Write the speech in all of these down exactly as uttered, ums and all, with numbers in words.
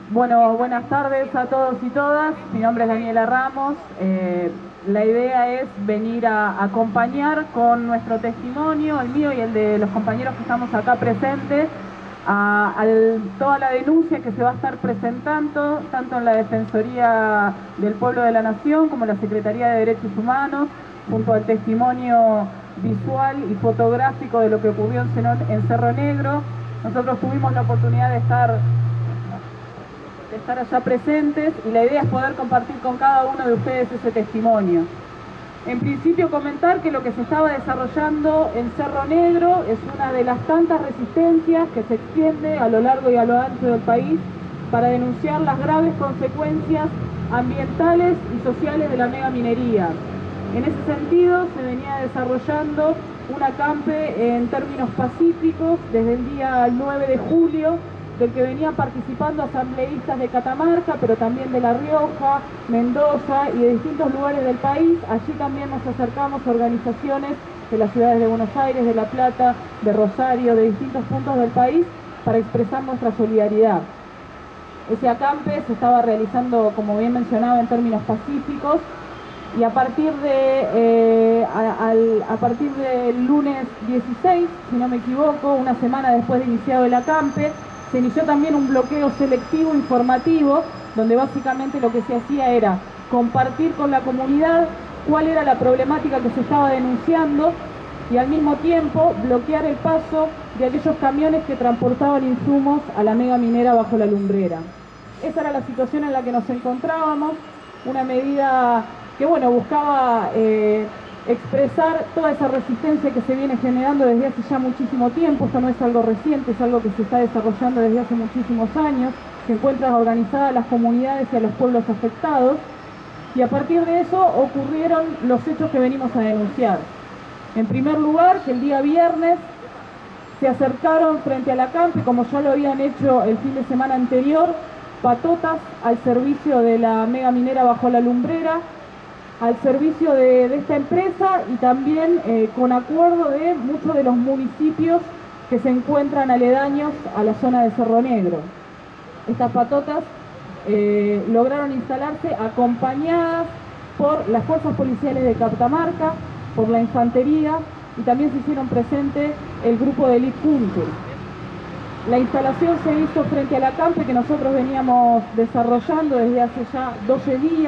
Bueno, buenas tardes a todos y todas. Mi nombre es Daniela Ramos. Eh, la idea es venir a acompañar con nuestro testimonio, el mío y el de los compañeros que estamos acá presentes, a, a toda la denuncia que se va a estar presentando, tanto en la Defensoría del Pueblo de la Nación como en la Secretaría de Derechos Humanos, junto al testimonio visual y fotográfico de lo que ocurrió en Cerro Negro. Nosotros tuvimos la oportunidad de estar de estar allá presentes y la idea es poder compartir con cada uno de ustedes ese testimonio. En principio comentar que lo que se estaba desarrollando en Cerro Negro es una de las tantas resistencias que se extiende a lo largo y a lo ancho del país para denunciar las graves consecuencias ambientales y sociales de la megaminería. En ese sentido se venía desarrollando un acampe en términos pacíficos desde el día nueve de julio, del que venían participando asambleístas de Catamarca, pero también de La Rioja, Mendoza y de distintos lugares del país. Allí también nos acercamos a organizaciones de las ciudades de Buenos Aires, de La Plata, de Rosario, de distintos puntos del país, para expresar nuestra solidaridad. Ese acampe se estaba realizando, como bien mencionaba, en términos pacíficos, y a partir de eh, a, al, a partir del lunes dieciséis, si no me equivoco, una semana después de iniciado el acampe, se inició también un bloqueo selectivo informativo, donde básicamente lo que se hacía era compartir con la comunidad cuál era la problemática que se estaba denunciando y al mismo tiempo bloquear el paso de aquellos camiones que transportaban insumos a la mega minera Bajo la Lumbrera. Esa era la situación en la que nos encontrábamos, una medida que bueno, buscaba eh, expresar toda esa resistencia que se viene generando desde hace ya muchísimo tiempo. Esto no es algo reciente, es algo que se está desarrollando desde hace muchísimos años, que encuentran organizadas las comunidades y a los pueblos afectados, y a partir de eso ocurrieron los hechos que venimos a denunciar. En primer lugar, que el día viernes se acercaron frente al acampe, como ya lo habían hecho el fin de semana anterior, patotas al servicio de la mega minera Bajo la Lumbrera, al servicio de, de esta empresa, y también eh, con acuerdo de muchos de los municipios que se encuentran aledaños a la zona de Cerro Negro. Estas patotas eh, lograron instalarse acompañadas por las fuerzas policiales de Catamarca, por la infantería, y también se hicieron presente el grupo de Elite Punto. La instalación se hizo frente al acampe que nosotros veníamos desarrollando desde hace ya doce días,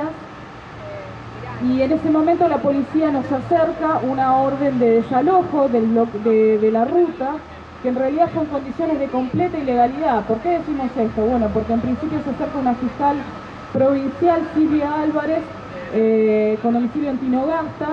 y en ese momento la policía nos acerca una orden de desalojo del de, de la ruta, que en realidad son condiciones de completa ilegalidad. ¿Por qué decimos esto? Bueno, porque en principio se acerca una fiscal provincial, Silvia Álvarez, eh, con domicilio en Tinogasta,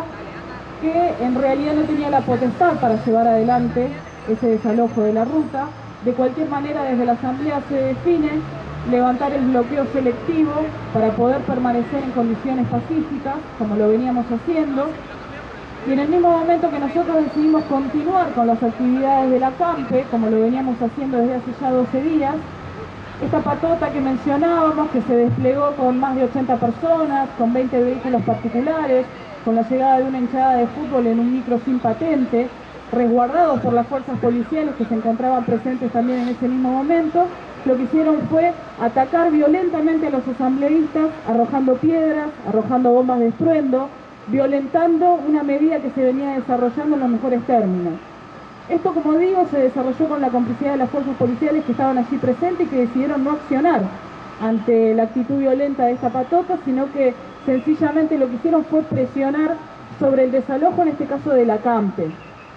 que en realidad no tenía la potestad para llevar adelante ese desalojo de la ruta. De cualquier manera, desde la asamblea se define levantar el bloqueo selectivo para poder permanecer en condiciones pacíficas, como lo veníamos haciendo, y en el mismo momento que nosotros decidimos continuar con las actividades del acampe, como lo veníamos haciendo desde hace ya doce días, esta patota que mencionábamos, que se desplegó con más de ochenta personas, con veinte vehículos particulares, con la llegada de una hinchada de fútbol en un micro sin patente, resguardados por las fuerzas policiales que se encontraban presentes también en ese mismo momento, lo que hicieron fue atacar violentamente a los asambleístas, arrojando piedras, arrojando bombas de estruendo, violentando una medida que se venía desarrollando en los mejores términos. Esto, como digo, se desarrolló con la complicidad de las fuerzas policiales que estaban allí presentes y que decidieron no accionar ante la actitud violenta de esta patota, sino que sencillamente lo que hicieron fue presionar sobre el desalojo, en este caso del acampe.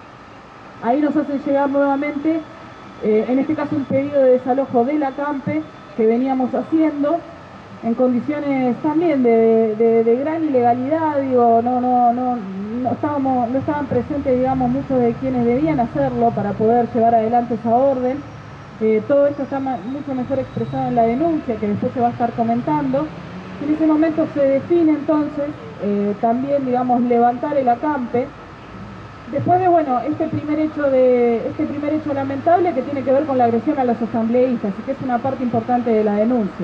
Ahí nos hacen llegar nuevamente, eh, en este caso un pedido de desalojo del acampe que veníamos haciendo en condiciones también de, de, de gran ilegalidad. Digo, no, no, no, no, estábamos, no estaban presentes, digamos, muchos de quienes debían hacerlo para poder llevar adelante esa orden. Eh, todo esto está mucho mejor expresado en la denuncia, que después se va a estar comentando. En ese momento se define entonces eh, también, digamos, levantar el acampe. Después de, bueno, este primer hecho de este primer hecho lamentable que tiene que ver con la agresión a los asambleístas, y que es una parte importante de la denuncia.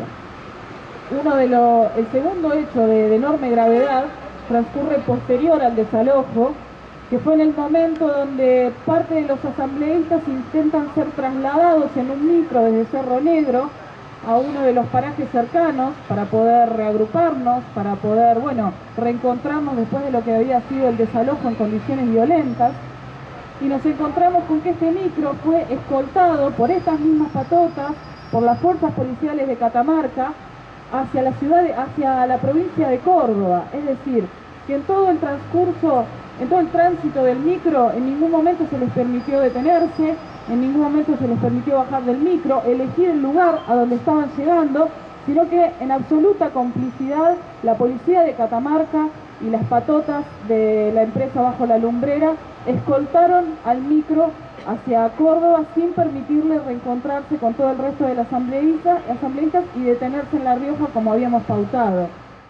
Uno de los, el segundo hecho de, de enorme gravedad transcurre posterior al desalojo, que fue en el momento donde parte de los asambleístas intentan ser trasladados en un micro desde Cerro Negro a uno de los parajes cercanos para poder reagruparnos, para poder, bueno, reencontrarnos después de lo que había sido el desalojo en condiciones violentas. Y nos encontramos con que este micro fue escoltado por estas mismas patotas, por las fuerzas policiales de Catamarca, hacia la ciudad, de, hacia la provincia de Córdoba. Es decir, que en todo el transcurso, en todo el tránsito del micro, en ningún momento se les permitió detenerse, en ningún momento se les permitió bajar del micro, elegir el lugar a donde estaban llegando, sino que en absoluta complicidad la policía de Catamarca y las patotas de la empresa Bajo la Lumbrera escoltaron al micro hacia Córdoba sin permitirle reencontrarse con todo el resto de los asambleístas, asambleístas y detenerse en La Rioja como habíamos pautado.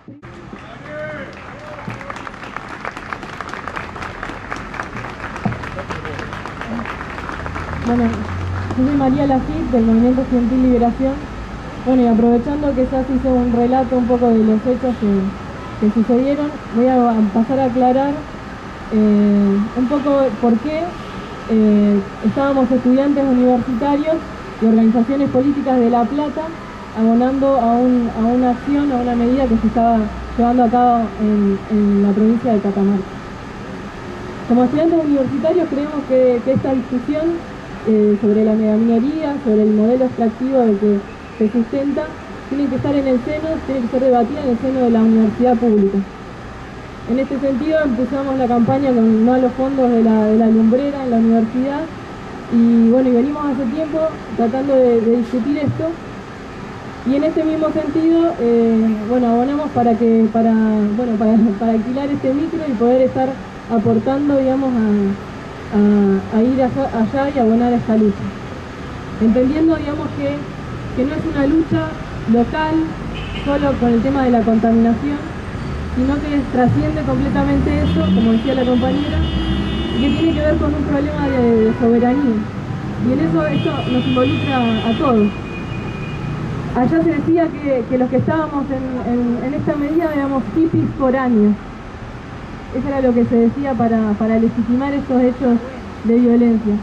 Bueno, yo soy María Lafitte del Movimiento Estudiantil Liberación. Bueno, y aprovechando que ya se hizo un relato un poco de los hechos que, que sucedieron, voy a pasar a aclarar eh, un poco por qué eh, estábamos estudiantes universitarios y organizaciones políticas de La Plata abonando a, un, a una acción, a una medida que se estaba llevando a cabo en, en la provincia de Catamarca. Como estudiantes universitarios creemos que, que esta discusión Eh, sobre la megaminería, sobre el modelo extractivo del que se sustenta, tiene que estar en el seno, tiene que ser debatida en el seno de la universidad pública. En este sentido empezamos la campaña con no a los fondos de la, de la lumbrera en la universidad y bueno, y venimos hace tiempo tratando de, de discutir esto y en este mismo sentido, eh, bueno, abonamos para que, para, bueno, para, para alquilar este micro y poder estar aportando, digamos, a A, a ir allá, allá y abonar a esta lucha. Entendiendo, digamos, que, que no es una lucha local, solo con el tema de la contaminación, sino que trasciende completamente eso, como decía la compañera, y que tiene que ver con un problema de, de soberanía. Y en eso esto nos involucra a, a todos. Allá se decía que, que los que estábamos en, en, en esta medida éramos hippies foráneos. Eso era lo que se decía para, para legitimar estos hechos de violencia.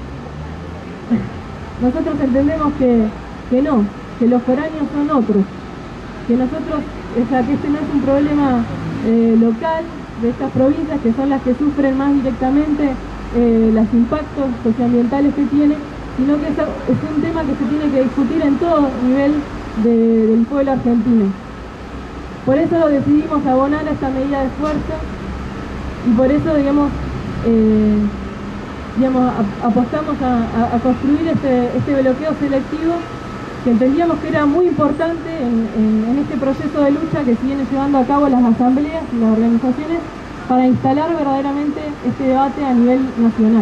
Nosotros entendemos que, que no, que los foráneos son otros, que nosotros, o sea, que este no es un problema eh, local de estas provincias, que son las que sufren más directamente eh, los impactos socioambientales que tiene, sino que es, es un tema que se tiene que discutir en todo nivel de, del pueblo argentino. Por eso decidimos abonar a esta medida de fuerza. Y por eso, digamos, eh, digamos apostamos a, a, a construir este, este bloqueo selectivo que entendíamos que era muy importante en, en, en este proceso de lucha que se viene llevando a cabo las asambleas y las organizaciones para instalar verdaderamente este debate a nivel nacional.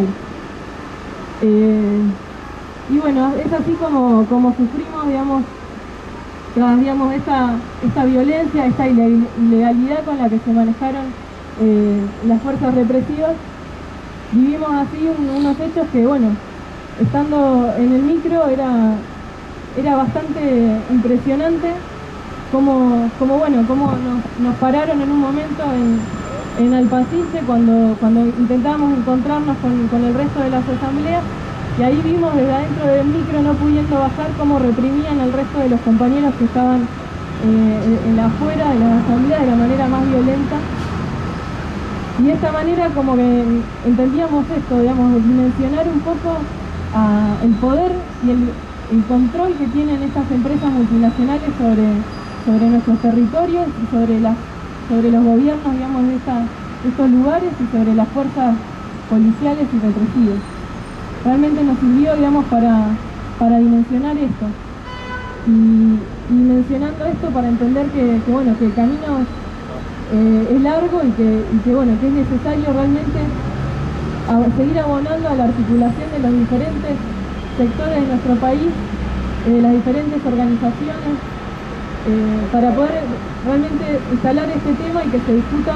Eh, y bueno, es así como, como sufrimos, digamos, tras, digamos, esta, esta violencia, esta ilegalidad con la que se manejaron Eh, las fuerzas represivas, vivimos así un, unos hechos que, bueno, estando en el micro era, era bastante impresionante como, como bueno, como nos, nos pararon en un momento en, en Alpacice cuando, cuando intentábamos encontrarnos con, con el resto de las asambleas y ahí vimos desde adentro del micro, no pudiendo bajar, cómo reprimían al resto de los compañeros que estaban eh, en la afuera de las asambleas de la manera más violenta. Y de esta manera como que entendíamos esto, digamos, de dimensionar un poco uh, el poder y el, el control que tienen estas empresas multinacionales sobre, sobre nuestros territorios y sobre, las, sobre los gobiernos, digamos, de, esta, de estos lugares y sobre las fuerzas policiales y represivas. Realmente nos sirvió, digamos, para, para dimensionar esto. Y, y mencionando esto para entender que, que bueno, que el camino Eh, es largo y que, y que, bueno, que es necesario realmente a, seguir abonando a la articulación de los diferentes sectores de nuestro país, eh, de las diferentes organizaciones, eh, para poder realmente instalar este tema y que se discuta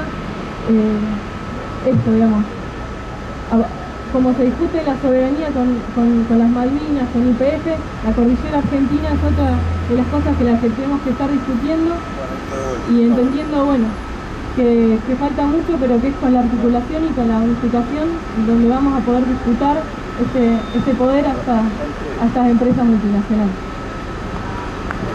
eh, esto, digamos, a, como se discute la soberanía con, con, con las Malvinas, con I P F, la cordillera argentina es otra de las cosas que las que tenemos que estar discutiendo y entendiendo, bueno, Que, que falta mucho, pero que es con la articulación y con la unificación donde vamos a poder disputar este, este poder hasta, a estas empresas multinacionales.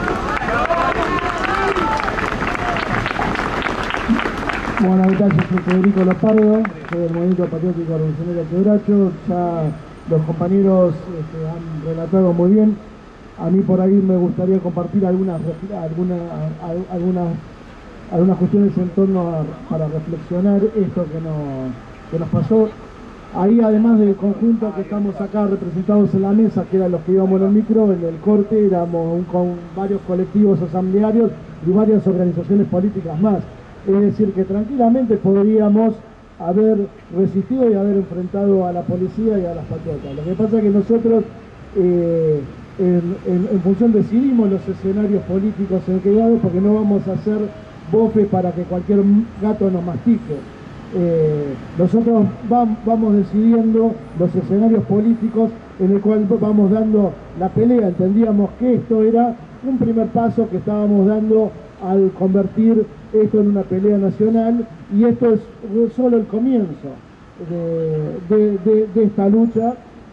Bueno, gracias, soy Federico Lopardo, soy del Movimiento Patriótico Revolucionario Quebracho. Ya los compañeros este, han relatado muy bien. A mí por ahí me gustaría compartir algunas, algunas, algunas, algunas cuestiones en torno a, para reflexionar esto que nos, que nos pasó. Ahí, además del conjunto que estamos acá representados en la mesa, que eran los que íbamos en el micro, en el corte éramos un, con varios colectivos asamblearios y varias organizaciones políticas más. Es decir, que tranquilamente podríamos haber resistido y haber enfrentado a la policía y a las patriotas. Lo que pasa es que nosotros, eh, en, en, en función decidimos los escenarios políticos en que vamos, porque no vamos a hacer bofes para que cualquier gato nos mastique. Eh, nosotros vam, vamos decidiendo los escenarios políticos en el cual vamos dando la pelea. Entendíamos que esto era un primer paso que estábamos dando al convertir esto en una pelea nacional, y esto es solo el comienzo de, de, de, de esta lucha.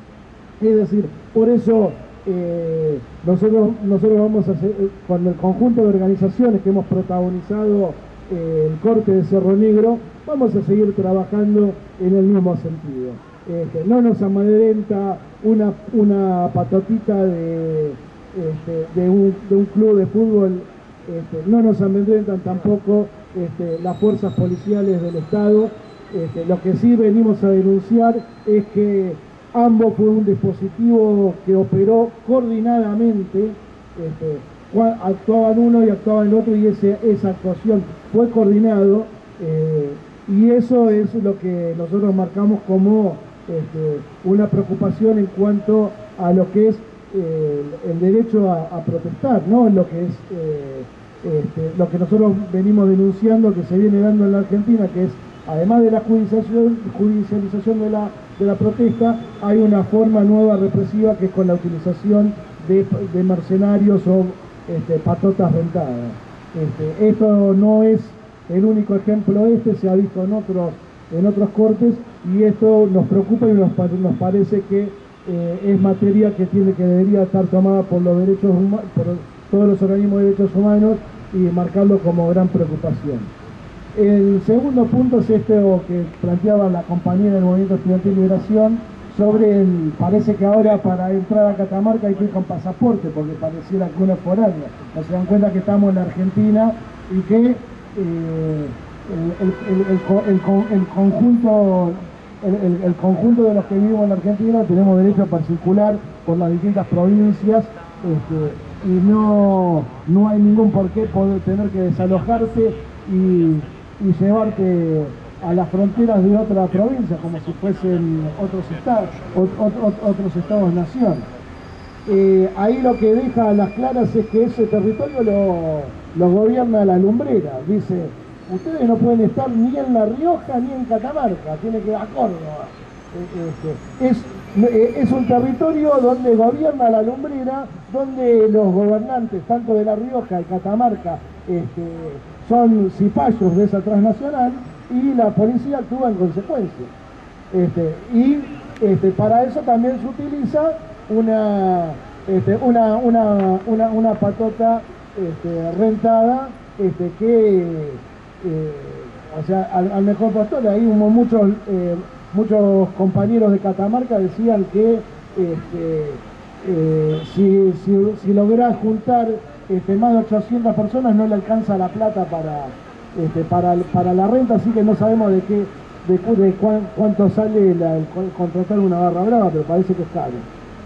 Es decir, por eso eh, nosotros, nosotros vamos a hacer, con el conjunto de organizaciones que hemos protagonizado eh, el corte de Cerro Negro, vamos a seguir trabajando en el mismo sentido. Este, no nos amedrenta una, una patotita de, este, de, un, de un club de fútbol. Este, no nos amedrentan tampoco este, las fuerzas policiales del Estado. Este, lo que sí venimos a denunciar es que ambos fue un dispositivo que operó coordinadamente. Este, actuaban uno y actuaban el otro, y ese, esa actuación fue coordinado, eh, y eso es lo que nosotros marcamos como este, una preocupación en cuanto a lo que es Eh, el derecho a, a protestar, ¿no? Lo que es eh, este, lo que nosotros venimos denunciando que se viene dando en la Argentina, que es, además de la judicialización, judicialización de la, de la protesta, hay una forma nueva represiva que es con la utilización de, de mercenarios o este, patotas rentadas. Este, esto no es el único ejemplo, este se ha visto en otros, en otros cortes, y esto nos preocupa y nos, nos parece que Eh, es materia que tiene que debería estar tomada por los derechos humanos, por todos los organismos de derechos humanos, y marcarlo como gran preocupación. El segundo punto es este que planteaba la compañera del Movimiento Estudiantil de Liberación sobre el, parece que ahora para entrar a Catamarca hay que ir con pasaporte, porque pareciera que uno es foráneo. No se dan cuenta que estamos en la Argentina y que eh, el, el, el, el, el, el conjunto El, el, el conjunto de los que vivimos en la Argentina tenemos derecho a circular por las distintas provincias, este, y no, no hay ningún por qué poder tener que desalojarte y, y llevarte a las fronteras de otra provincia como si fuesen otros estados, otros, otros estados-nación. Eh, ahí lo que deja a las claras es que ese territorio lo, lo gobierna la lumbrera. Dice: ustedes no pueden estar ni en La Rioja ni en Catamarca, tiene que ir a Córdoba. Este, es, es un territorio donde gobierna la lumbrera, donde los gobernantes, tanto de La Rioja y Catamarca, este, son cipayos de esa transnacional, y la policía actúa en consecuencia. Este, y este, para eso también se utiliza una, este, una, una, una, una patota este, rentada, este, que... Eh, o sea, al, al mejor postor. Ahí hubo muchos, eh, muchos compañeros de Catamarca decían que este, eh, si, si, si lográs juntar este, más de ochocientas personas no le alcanza la plata para, este, para, para la renta, así que no sabemos de qué, de, de cuán, cuánto sale la, el, contratar una barra brava, pero parece que es caro.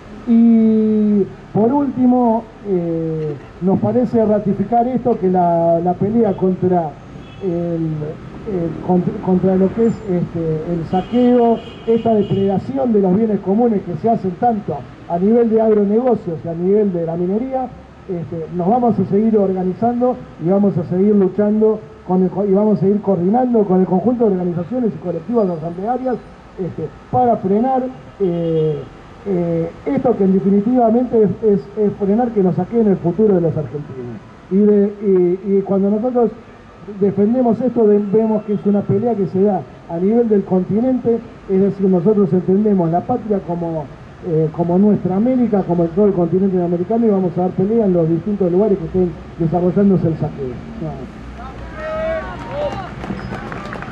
Y por último, eh, nos parece ratificar esto, que la, la pelea contra El, el, contra, contra lo que es este, el saqueo, esta depredación de los bienes comunes que se hacen tanto a nivel de agronegocios y a nivel de la minería, este, nos vamos a seguir organizando y vamos a seguir luchando con el, y vamos a seguir coordinando con el conjunto de organizaciones y colectivas asamblearias este, para frenar eh, eh, esto que definitivamente es, es, es frenar que nos saqueen el futuro de los argentinos. Y, de, y, y cuando nosotros defendemos esto, vemos que es una pelea que se da a nivel del continente, es decir, nosotros entendemos la patria como, eh, como nuestra América, como todo el continente americano, y vamos a dar pelea en los distintos lugares que estén desarrollándose el saqueo. No.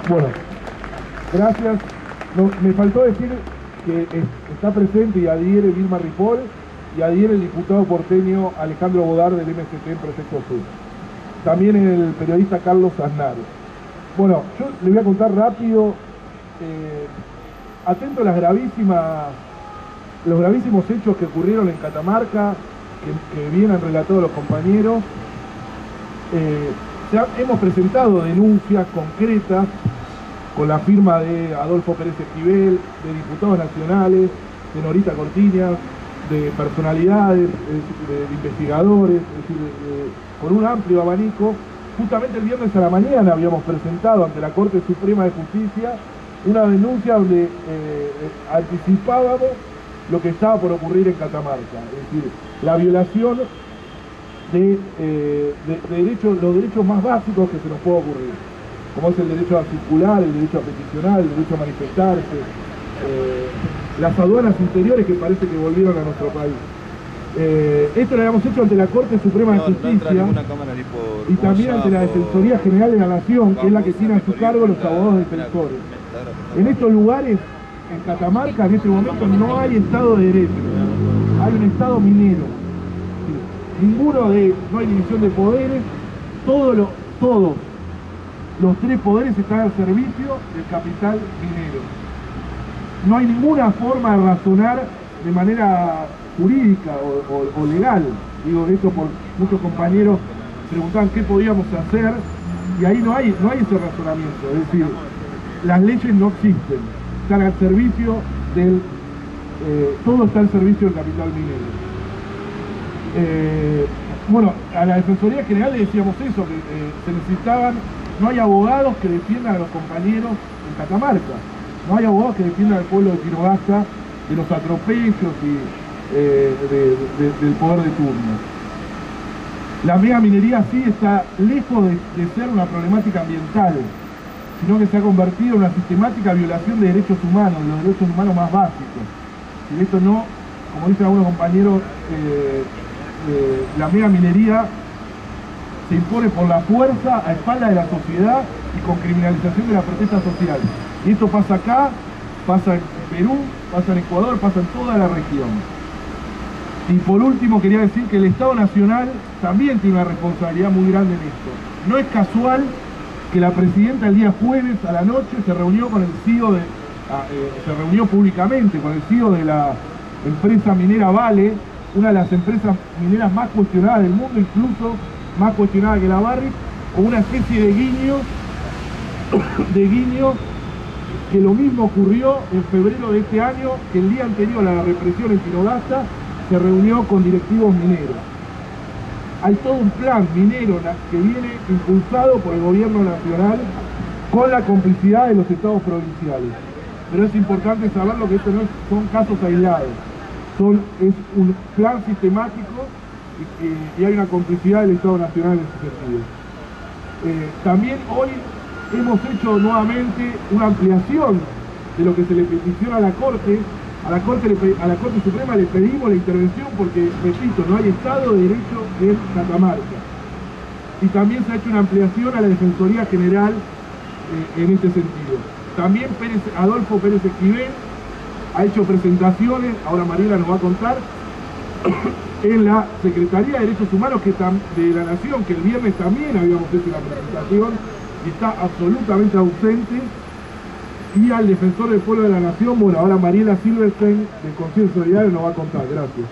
Bueno, gracias. No, me faltó decir que es, está presente y adhiere Vilma Ripoll y adhiere el diputado porteño Alejandro Bodar del M S T en Proyecto Sur. También el periodista Carlos Aznar. Bueno, yo le voy a contar rápido, eh, atento a las gravísimas, los gravísimos hechos que ocurrieron en Catamarca, que, que bien han relatado los compañeros. Eh, ya hemos presentado denuncias concretas con la firma de Adolfo Pérez Esquivel, de diputados nacionales, de Norita Cortiñas, de personalidades, de, de investigadores, es decir, de, de, con un amplio abanico. Justamente el viernes a la mañana habíamos presentado ante la Corte Suprema de Justicia una denuncia donde eh, anticipábamos lo que estaba por ocurrir en Catamarca, es decir, la violación de, eh, de, de derechos, los derechos más básicos que se nos puede ocurrir, como es el derecho a circular, el derecho a peticionar, el derecho a manifestarse, eh, las aduanas interiores que parece que volvieron a nuestro país. Eh, esto lo habíamos hecho ante la Corte Suprema de Justicia no ni por y también ante la Defensoría General de la Nación, que es la que tiene a su cargo los abogados defensores. En estos lugares, en Catamarca, en este momento no hay Estado de Derecho, hay un Estado minero. Ninguno de, no hay división de poderes, todo lo, todos los tres poderes están al servicio del capital minero. No hay ninguna forma de razonar de manera jurídica o, o, o legal. Digo esto por muchos compañeros preguntaban qué podíamos hacer y ahí no hay, no hay ese razonamiento. Es decir, las leyes no existen, están al servicio del... Eh, todo está al servicio del capital minero. Eh, bueno, a la Defensoría General le decíamos eso, que eh, se necesitaban, no hay abogados que defiendan a los compañeros en Catamarca, no hay abogados que defiendan al pueblo de Tinogasta de los atropellos y eh, de, de, del poder de turno. La mega minería sí está lejos de, de ser una problemática ambiental, sino que se ha convertido en una sistemática violación de derechos humanos, de los derechos humanos más básicos. Y esto no, como dicen algunos compañeros, eh, eh, la mega minería se impone por la fuerza a espalda de la sociedad y con criminalización de la protesta social. Y esto pasa acá, pasa en Perú, pasa en Ecuador, pasa en toda la región. Y por último quería decir que el Estado Nacional también tiene una responsabilidad muy grande en esto. No es casual que la presidenta el día jueves a la noche se reunió con el C E O de, eh, se reunió públicamente con el C E O de la empresa minera Vale, una de las empresas mineras más cuestionadas del mundo, incluso más cuestionada que la Barrick, con una especie de guiño, de guiño, que lo mismo ocurrió en febrero de este año, que el día anterior a la represión en Tinogasta se reunió con directivos mineros. Hay todo un plan minero que viene impulsado por el gobierno nacional con la complicidad de los estados provinciales. Pero es importante saberlo que estos no son casos aislados, son, es un plan sistemático y, y, y hay una complicidad del Estado Nacional en ese sentido. Eh, también hoy hemos hecho nuevamente una ampliación de lo que se le peticiona a la Corte. A la Corte, a la Corte Suprema le pedimos la intervención porque, repito, no hay Estado de Derecho en Catamarca. Y también se ha hecho una ampliación a la Defensoría General eh, en este sentido. También Pérez, Adolfo Pérez Esquivel ha hecho presentaciones, ahora Mariela nos va a contar, en la Secretaría de Derechos Humanos que de la Nación, que el viernes también habíamos hecho una presentación y está absolutamente ausente. Y al Defensor del Pueblo de la Nación, bueno, ahora Mariela Silverstein del Consejo Solidario nos va a contar. Gracias.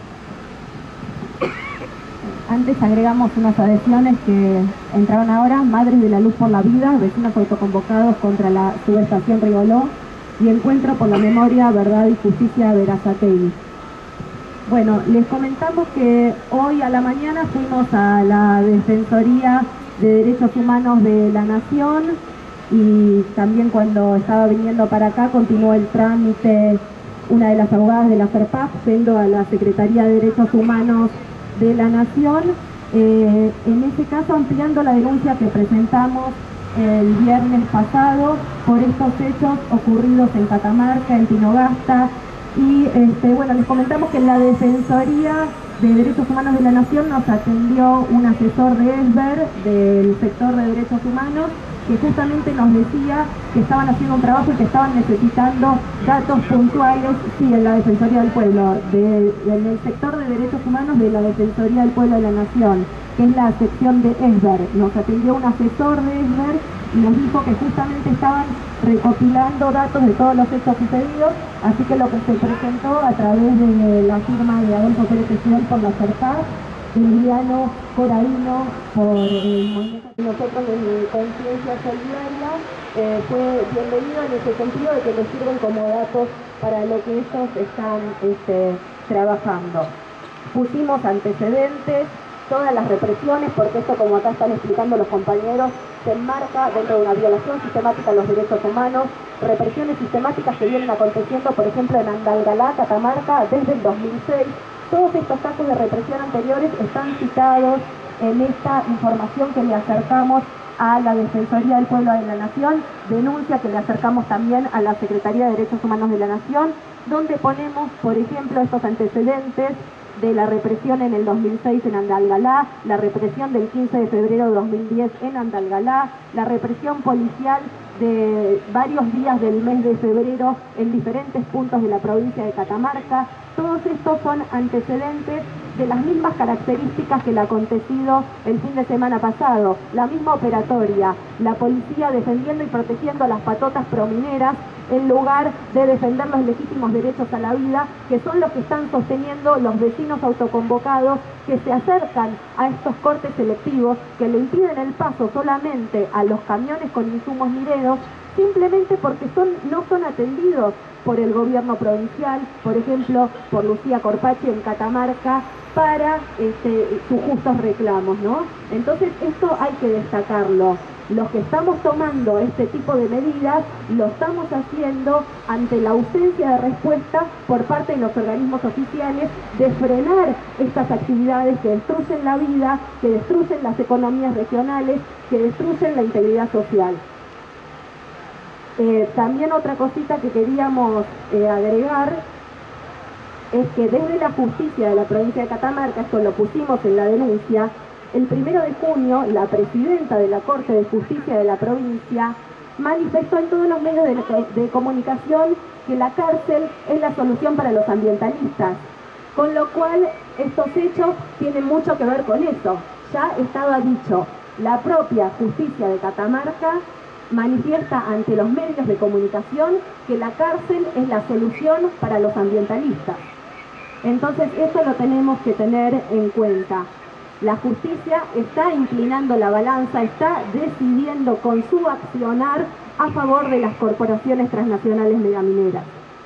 Antes agregamos unas adhesiones que entraron ahora: Madres de la Luz por la Vida, vecinos autoconvocados contra la subestación Rigoló y Encuentro por la Memoria, Verdad y Justicia de Berazategui. Bueno, les comentamos que hoy a la mañana fuimos a la Defensoría de Derechos Humanos de la Nación y también cuando estaba viniendo para acá continuó el trámite una de las abogadas de la FERPAP yendo a la Secretaría de Derechos Humanos de la Nación, eh, en este caso ampliando la denuncia que presentamos el viernes pasado por estos hechos ocurridos en Catamarca, en Tinogasta, y este, bueno, les comentamos que en la Defensoría de Derechos Humanos de la Nación nos atendió un asesor de ESBER del sector de Derechos Humanos que justamente nos decía que estaban haciendo un trabajo y que estaban necesitando datos puntuales, sí, en la Defensoría del Pueblo, de, en el sector de Derechos Humanos de la Defensoría del Pueblo de la Nación, que es la sección de ESBER. Nos atendió un asesor de ESBER y nos dijo que justamente estaban recopilando datos de todos los hechos sucedidos, así que lo que se presentó a través de la firma de Adolfo Pérez Esquivel por la CERFAS, Emiliano Corradino por el movimiento que nosotros en Conciencia Solidaria, eh, fue bienvenido en ese sentido de que les sirven como datos para lo que ellos están este, trabajando. Pusimos antecedentes, todas las represiones, porque esto, como acá están explicando los compañeros, se enmarca dentro de una violación sistemática a los derechos humanos, represiones sistemáticas que vienen aconteciendo, por ejemplo, en Andalgalá, Catamarca, desde el dos mil seis. Todos estos casos de represión anteriores están citados en esta información que le acercamos a la Defensoría del Pueblo de la Nación, denuncia que le acercamos también a la Secretaría de Derechos Humanos de la Nación, donde ponemos, por ejemplo, estos antecedentes de la represión en el dos mil seis en Andalgalá, la represión del quince de febrero de dos mil diez en Andalgalá, la represión policial de varios días del mes de febrero en diferentes puntos de la provincia de Catamarca. Todos estos son antecedentes de las mismas características que el acontecido el fin de semana pasado, la misma operatoria, la policía defendiendo y protegiendo a las patotas promineras en lugar de defender los legítimos derechos a la vida, que son los que están sosteniendo los vecinos autoconvocados que se acercan a estos cortes selectivos, que le impiden el paso solamente a los camiones con insumos mineros, simplemente porque son, no son atendidos por el gobierno provincial, por ejemplo, por Lucía Corpachi en Catamarca, para este, sus justos reclamos, ¿no? Entonces esto hay que destacarlo. Los que estamos tomando este tipo de medidas lo estamos haciendo ante la ausencia de respuesta por parte de los organismos oficiales de frenar estas actividades que destruyen la vida, que destruyen las economías regionales, que destruyen la integridad social. Eh, también otra cosita que queríamos eh, agregar es que desde la justicia de la provincia de Catamarca, esto lo pusimos en la denuncia, el primero de junio la presidenta de la Corte de Justicia de la provincia manifestó en todos los medios de, de comunicación que la cárcel es la solución para los ambientalistas, con lo cual estos hechos tienen mucho que ver con eso. Ya estaba dicho, la propia justicia de Catamarca manifiesta ante los medios de comunicación que la cárcel es la solución para los ambientalistas. Entonces esto lo tenemos que tener en cuenta. La justicia está inclinando la balanza, está decidiendo con su accionar a favor de las corporaciones transnacionales megamineras.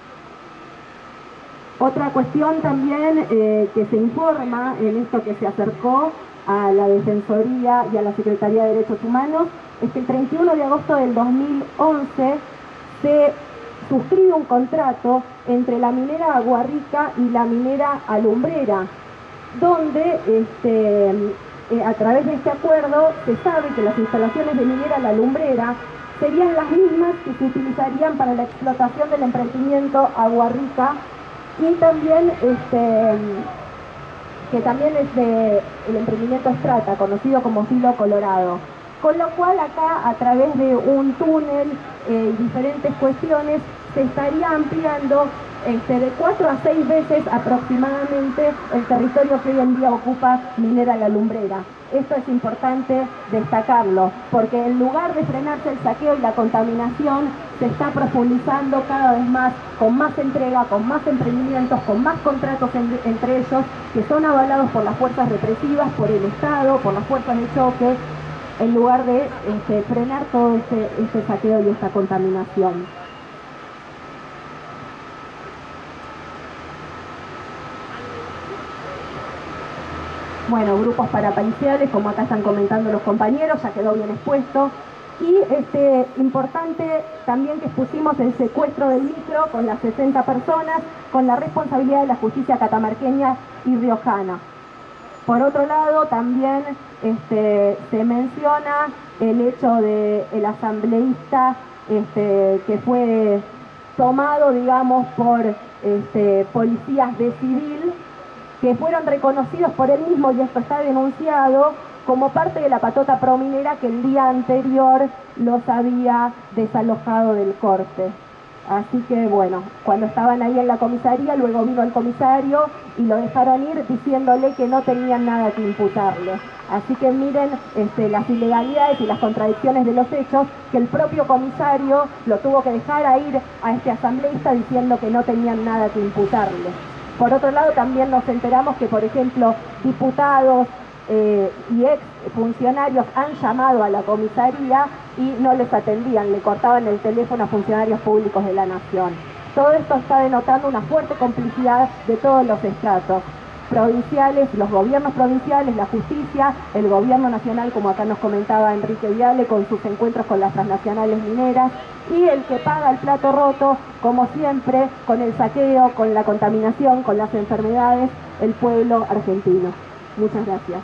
Otra cuestión también eh, que se informa en esto que se acercó a la Defensoría y a la Secretaría de Derechos Humanos es que el treinta y uno de agosto del dos mil once se suscribe un contrato entre la minera Agua Rica y la minera Alumbrera, donde este, eh, a través de este acuerdo se sabe que las instalaciones de minera La Lumbrera serían las mismas que se utilizarían para la explotación del emprendimiento Agua Rica y también este, que también es de el emprendimiento Strata, conocido como Filo Colorado. Con lo cual acá, a través de un túnel eh, y diferentes cuestiones, se estaría ampliando este, de cuatro a seis veces aproximadamente el territorio que hoy en día ocupa Minera La Lumbrera. Esto es importante destacarlo, porque en lugar de frenarse el saqueo y la contaminación, se está profundizando cada vez más, con más entrega, con más emprendimientos, con más contratos en, entre ellos, que son avalados por las fuerzas represivas, por el Estado, por las fuerzas de choque, en lugar de este, frenar todo este, este saqueo y esta contaminación. Bueno, grupos parapoliciales, como acá están comentando los compañeros, ya quedó bien expuesto. Y este, importante también que pusimos el secuestro del micro con las sesenta personas, con la responsabilidad de la justicia catamarqueña y riojana. Por otro lado, también este, se menciona el hecho del asambleísta este, que fue tomado, digamos, por este, policías de civil, que fueron reconocidos por él mismo, y esto está denunciado, como parte de la patota prominera que el día anterior los había desalojado del corte. Así que bueno, cuando estaban ahí en la comisaría, luego vino el comisario y lo dejaron ir diciéndole que no tenían nada que imputarle. Así que miren este, las ilegalidades y las contradicciones de los hechos, que el propio comisario lo tuvo que dejar a ir a este asambleísta diciendo que no tenían nada que imputarle. Por otro lado, también nos enteramos que, por ejemplo, diputados eh, y ex funcionarios han llamado a la comisaría y no les atendían, le cortaban el teléfono a funcionarios públicos de la Nación. Todo esto está denotando una fuerte complicidad de todos los estratos provinciales, los gobiernos provinciales, la justicia, el gobierno nacional, como acá nos comentaba Enrique Viale, con sus encuentros con las transnacionales mineras, y el que paga el plato roto, como siempre, con el saqueo, con la contaminación, con las enfermedades, el pueblo argentino. Muchas gracias.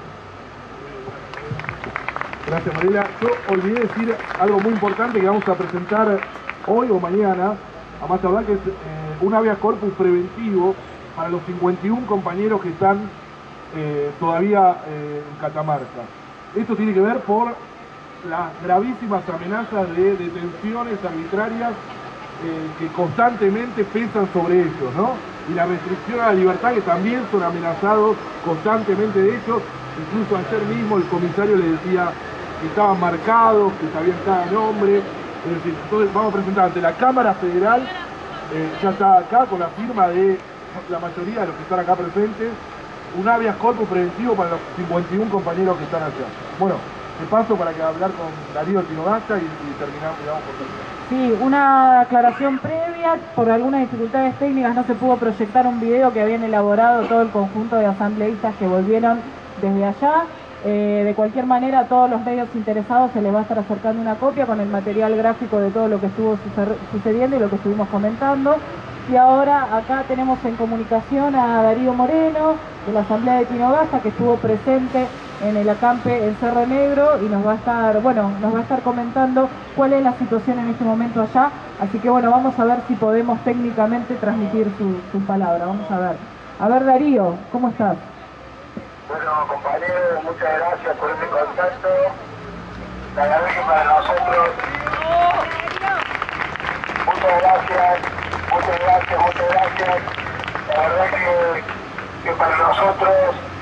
Gracias, Mariela. Yo olvidé decir algo muy importante que vamos a presentar hoy o mañana, a más tardar, que es eh, un habeas corpus preventivo para los cincuenta y uno compañeros que están eh, todavía eh, en Catamarca. Esto tiene que ver por las gravísimas amenazas de detenciones arbitrarias eh, que constantemente pesan sobre ellos, ¿no? Y la restricción a la libertad, que también son amenazados constantemente de ellos. Incluso ayer mismo el comisario le decía que estaban marcados, que sabían cada nombre. Es decir, entonces vamos a presentar ante la Cámara Federal, eh, ya está acá con la firma de la mayoría de los que están acá presentes, un habeas corpus preventivo para los cincuenta y uno compañeros que están allá. Bueno, te paso para que hablar con Darío Tinogasta y, y terminamos, y vamos por terminar. Sí, una aclaración previa, por algunas dificultades técnicas no se pudo proyectar un video que habían elaborado todo el conjunto de asambleístas que volvieron desde allá. Eh, de cualquier manera, a todos los medios interesados se les va a estar acercando una copia con el material gráfico de todo lo que estuvo sucediendo y lo que estuvimos comentando. Y ahora acá tenemos en comunicación a Darío Moreno, de la Asamblea de Tinogasta, que estuvo presente en el acampe en Cerro Negro y nos va a estar, bueno, nos va a estar comentando cuál es la situación en este momento allá. Así que bueno, vamos a ver si podemos técnicamente transmitir su, su palabra. Vamos a ver. A ver, Darío, ¿cómo estás? Bueno, compañeros, muchas gracias por este contacto. La verdad que para nosotros, muchas gracias, muchas gracias, muchas gracias. La verdad que, que para nosotros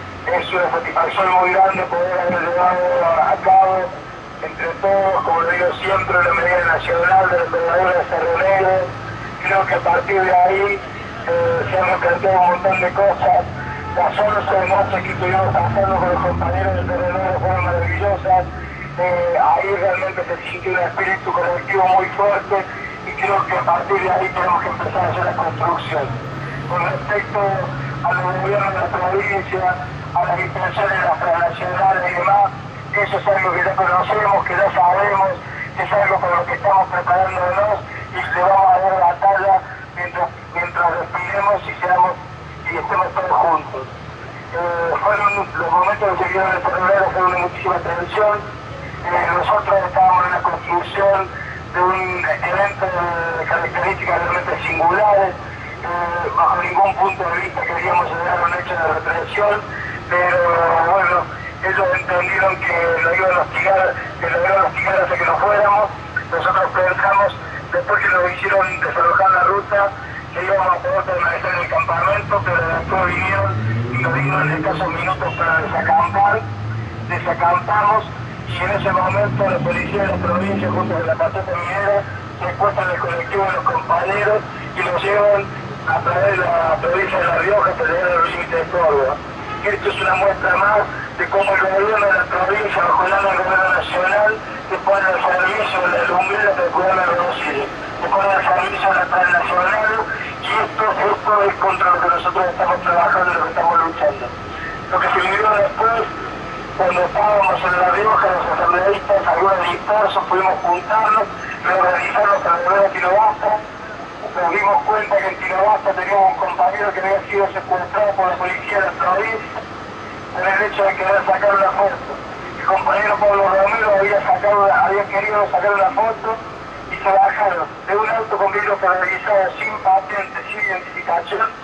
es una satisfacción muy grande poder haber llevado a cabo entre todos, como lo digo siempre, la medida nacional de la envergadura de Cerro Negro. Creo que a partir de ahí eh, se han replanteado un montón de cosas. Las once noches que estuvimos pasando con los compañeros de Cerro Negro fueron maravillosas. Eh, ahí realmente se sintió un espíritu colectivo muy fuerte y creo que a partir de ahí tenemos que empezar a hacer la construcción. Con respecto a los gobiernos de la provincia, a las intenciones de las transnacionales y demás, eso es algo que ya conocemos, que ya sabemos, que es algo para lo que estamos preparándonos y le vamos a dar batalla mientras, mientras respiremos y seamos y estemos todos juntos. Eh, fueron los momentos que se vieron en el Cerro Negro, fueron de muchísima tensión. Eh, nosotros estábamos en la construcción de un evento de características realmente singulares. Eh, bajo ningún punto de vista queríamos llegar a un hecho de represión, pero bueno, ellos entendieron que lo iban a hostigar, que lo iban a hostigar hasta que nos fuéramos. Nosotros pensamos, después que nos hicieron desalojar la ruta, que íbamos a poder permanecer en el campamento, pero después vinieron y nos dieron escasos minutos para desacampar. Desacampamos y en ese momento la policía de la provincia, junto con la patota minera, secuestran el colectivo de los compañeros y los llevan a través de la provincia de La Rioja hasta llegar al límite de Córdoba. Esto es una muestra más de cómo el gobierno de la provincia, bajo el del gobierno nacional, se pone al servicio de la lumbrera para cuidar la reducida, se pone al servicio de la transnacional y esto, esto es contra lo que nosotros estamos trabajando y lo que estamos luchando. Lo que se vivió después, cuando estábamos en La Rioja, los asambleístas, algunos dispersos, pudimos juntarnos, reorganizarnos para volver a Tinogasta. Nos dimos cuenta que en Tinogasta teníamos un compañero que había sido secuestrado por la policía de la provincia por el hecho de querer sacar una foto. El compañero Pablo Romero había, sacado, había querido sacar una foto y se bajaron de un auto con vidrio polarizado sin patente, sin identificación,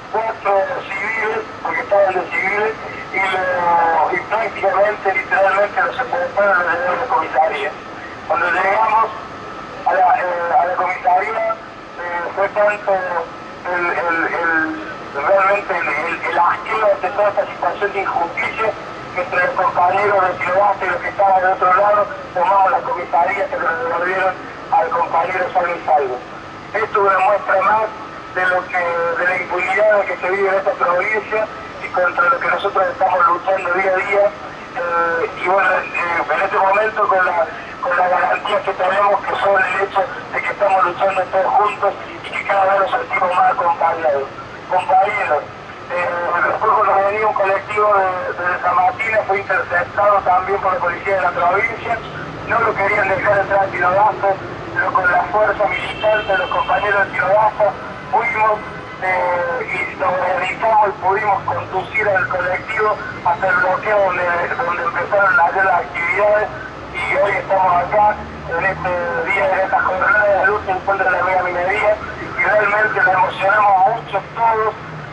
cuatro civiles, porque estaban de civiles, y, lo, y prácticamente, literalmente, los secuestraron y los llevaron a la comisaría. Cuando llegamos a la, eh, a la comisaría, eh, fue tanto el, el, el, realmente el, el, el asqueo de toda esta situación de injusticia, que entre los compañeros de Tirobasta y los que estaban del otro lado, tomamos la comisaría que lo devolvieron al compañero Salvo y Salvo. Esto demuestra más de lo que de la impunidad que se vive en esta provincia y contra lo que nosotros estamos luchando día a día. Eh, y bueno, eh, en este momento con la, con la garantía que tenemos, que son el hecho de que estamos luchando todos juntos y que cada vez nos sentimos más acompañados. Compañeros, eh, después cuando venía un colectivo de, de San Martín, fue interceptado también por la policía de la provincia, no lo querían dejar entrar a Tirobasta, pero con la fuerza militante de los compañeros de Tirobasta fuimos eh, y nos organizamos y pudimos conducir al colectivo hasta el bloqueo donde, donde empezaron ayer las actividades, y hoy estamos acá en este día, en esta jornada de lucha en contra de la mega minería, y realmente nos emocionamos mucho todos,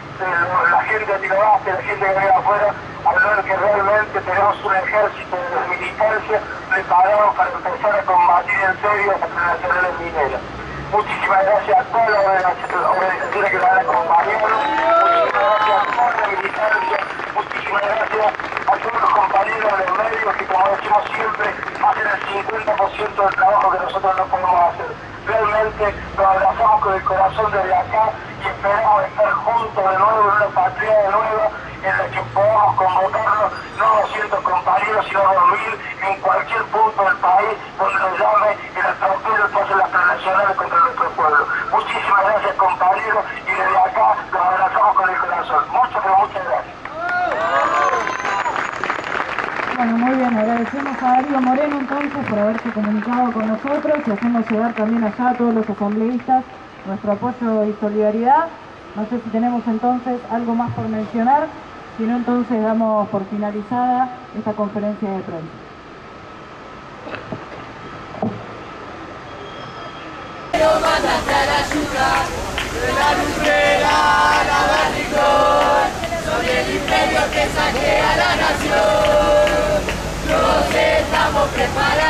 eh, la gente de Tirobasta, la gente que viene afuera, al ver que realmente tenemos un ejército de militancia preparado para empezar a combatir en serio a las transnacionales mineras. Muchísimas gracias a todas las organizaciones que nos han acompañado, muchísimas gracias a toda la militancia, muchísimas gracias a todos los compañeros de los medios que, como decimos siempre, hacen el cincuenta por ciento del trabajo que nosotros no podemos hacer. Realmente nos abrazamos con el corazón desde acá y esperamos estar juntos de nuevo en una patria nueva en la que podamos convocarnos no doscientos compañeros, sino dos mil en cualquier punto del país donde nos llame el atropello que hacen las transnacionales contra nuestro pueblo. Muchísimas gracias, compañeros, y desde acá los abrazamos con el corazón. Muchas, pero muchas gracias. Bueno, muy bien, agradecemos a Darío Moreno entonces por haberse comunicado con nosotros y hacemos llegar también allá a todos los asambleístas nuestro apoyo y solidaridad. No sé si tenemos entonces algo más por mencionar, si no entonces damos por finalizada esta conferencia de prensa. Sobre el imperio que saquea la nación, nos estamos preparados.